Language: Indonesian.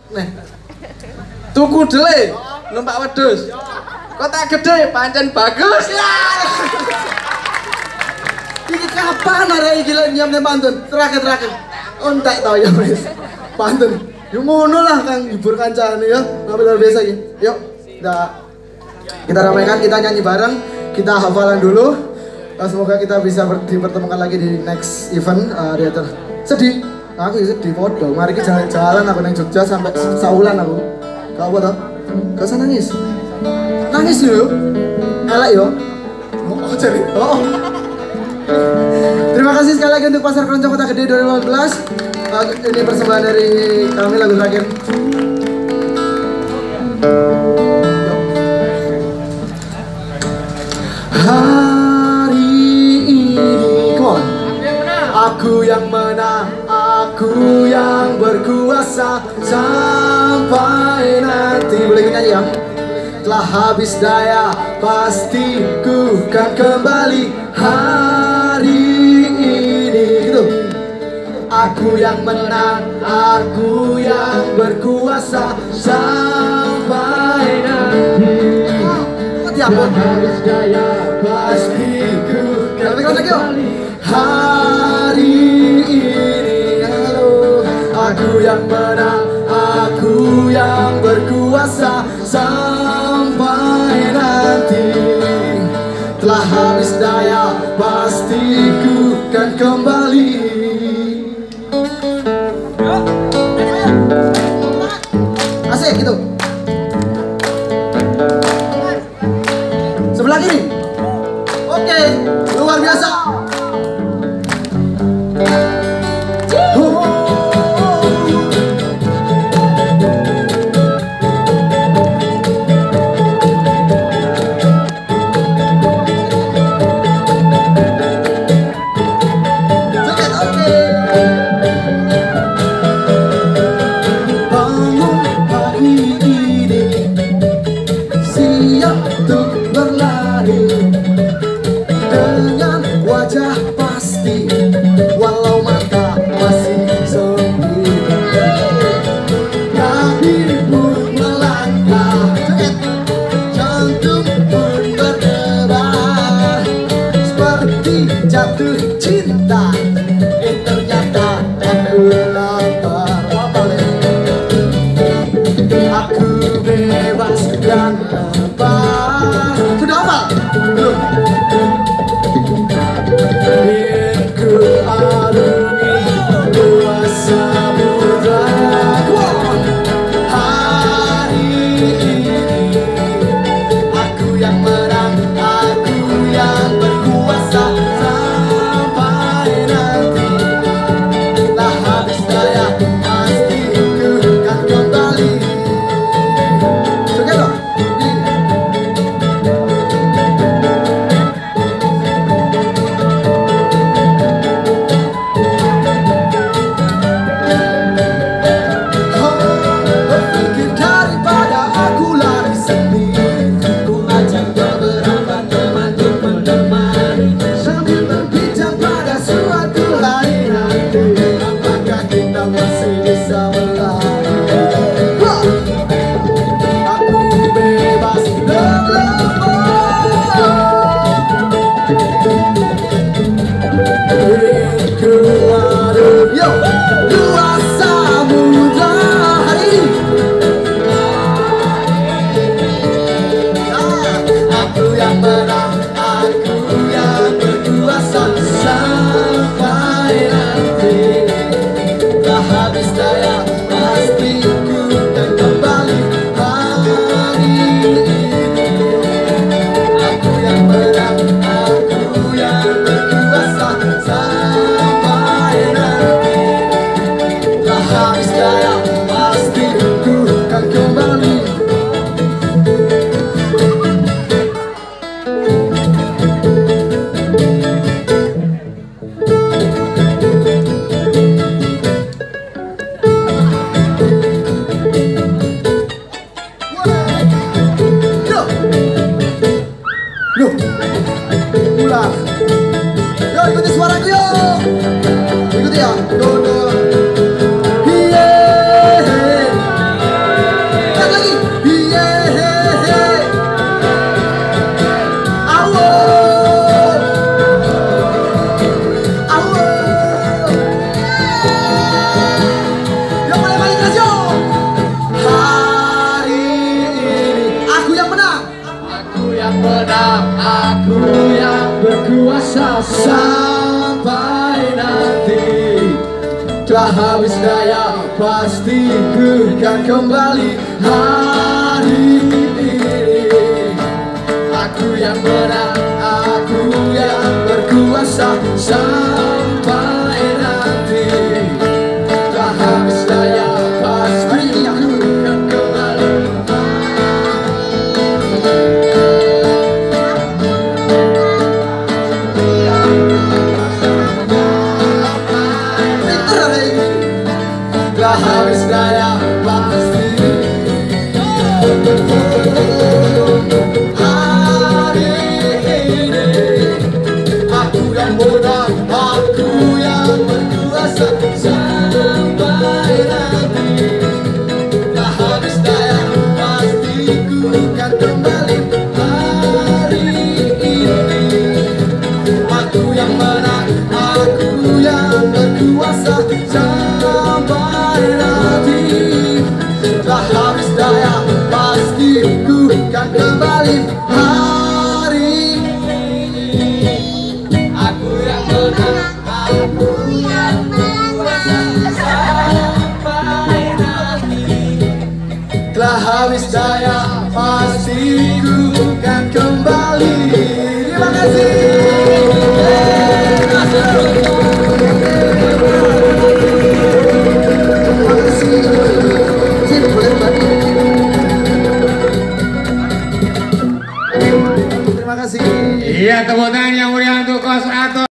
Nih. Tuku dele numpak wedhus. Kota gede pancen bagus. Iki kapan arek iki lek nyamne pantun? Terakhir. Entek to ya wis. Pantun. Yo ngono lah Kang hibur kancane ya. Luar biasa iki. Yuk, kita ramaikan, kita nyanyi bareng, kita hafalan dulu. Semoga kita bisa dipertemukan lagi di next event. Sedih, aku sedih podo. Mari kita jalan-jalan aku nang Jogja sampai saulan aku. Gak apa toh? Gak usah nangis. Nangis yo. Elek yo. Oh jadi. Oh. Terima kasih sekali lagi untuk Pasar Keroncong Kota Gede 2015. Ini persembahan dari kami lagu terakhir. Hari ini, come on. Aku yang menang, aku yang berkuasa sampai nanti. Boleh nyanyi ya? Telah habis daya, pasti ku kan kembali hari ini. Gitu. Aku yang menang, aku yang berkuasa sampai nanti. Telah habis daya, pasti ku kan kembali hari ini. Halo. Aku yang menang, aku yang berkuasa sampai nanti. Telah habis daya, pasti ku kan kembali. Asik gitu. Sebelah kiri. Oke, luar biasa. Bangun pagi berkuasa sampai nanti. Telah habis daya pasti ku kan kembali hari ini. Aku yang menang, aku yang berkuasa sampai nanti. Telah habis daya pasti aku kan kembali. Telah habis daya pasti. Hari ini aku yang menang, aku yang berkuasa sampai nanti. Telah habis daya pasti ku kan kembali hari ini. Aku yang menang, aku yang berkuasa sampai nanti. Telah habis daya pasti ku kan kembali hari ini. Aku yang menang, aku yang berkuasa sampai nanti. Telah habis daya pasti ku kan kembali. Terima kasih. Terima kasih. Iya, tepuk tangan yang mulia untuk Kos Ato.